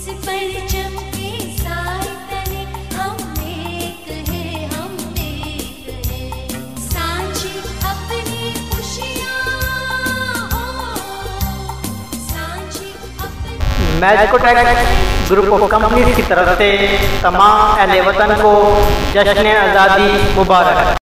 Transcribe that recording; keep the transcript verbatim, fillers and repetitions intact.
मैजिकोटेक group of companies की तरफ से तमाम अहले वतन को जश्न आज़ादी मुबारक।